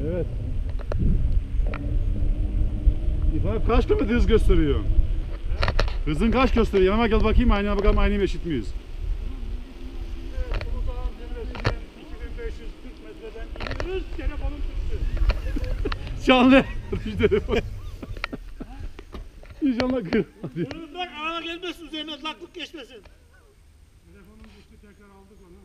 Evet. İfade kaç kilometre hız gösteriyor? Hızın kaç gösteriyor? Yanıma gel bakayım, aynaya bakalım, aynı mı eşit miyiz? Evet, Uludağ'ın zirvesinden 2540 metreden iniyoruz, telefonum tuttu. Canlı düştü telefon. İnşallah kırılmadı. Önümden araba gelmesin, üzerine laklık geçmesin. Telefonum düştü, tekrar aldık onu.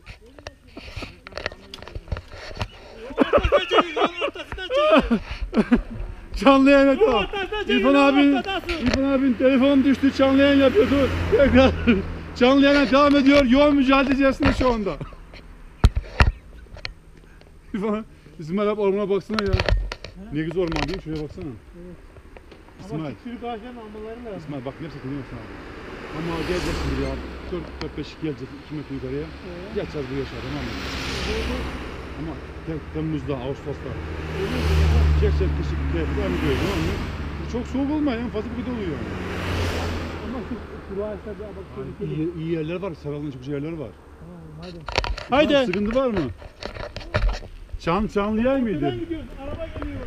Ortasından çekin, yolun ortasından çekin. Canlı yayın Yolun tamam. ortasından çekin, İrfan yolun abin, ortasındasın. İrfan abin telefonu düştü, canlı yayın yapıyordu. Tekrar canlı yayına devam ediyor. Yoğun mücadele içerisinde şu anda. İrfan, İsmail abi ormana baksana ya. Ne güzel orman değil mi? Şuraya baksana. Evet. İsmail. Ama şu çürük ağaçların almaları lazım. İsmail bak ne yapacak biliyor musun abi? Ama geleceğiz şimdi ya. 4-5 geleceğiz 2 metre yukarıya. Geçeceğiz bu yaşa tamam mı? Ama Temmuz'da, Ağustos'ta. Geçeceğiz kışık devam ediyor tamam mı? Çok soğuk olmuyor en fazla bu kadar oluyor. Ama şu kuru ağaçlar bir bak tehlikeli. İyi yerler var, Saral'ın çok güzel yerleri var. Tamam, hadi. Haydi. Sıkıntı var mı? Çanlı yer miydi? Nereden gidiyorsun? Araba geliyor.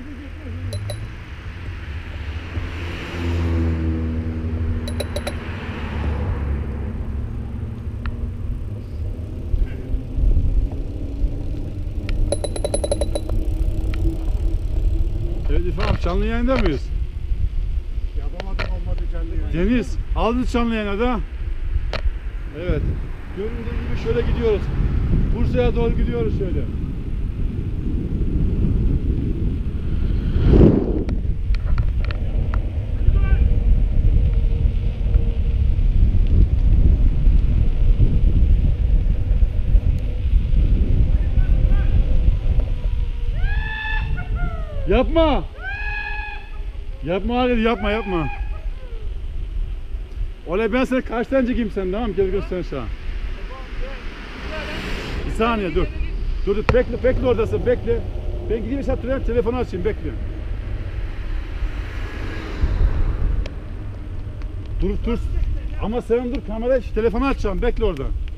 Evet İrfan abi canlı yayında mıyız? Yapamadım, olmadı canlı yayın. Deniz aldı canlı yayına da. Evet. Göründüğü gibi şöyle gidiyoruz. Bursa'ya doğru gidiyoruz şöyle. Yapma. Yapma Ali, yapma. Oley ben seni karşıdan çekeyim sen tamam mı? Gel göster sana. Bir saniye dur. Dur bekle oradasın bekle. Ben gideyim hesap telefonu açayım bekle. Dur. Ama sen dur kamerayı telefonu açacağım bekle orada.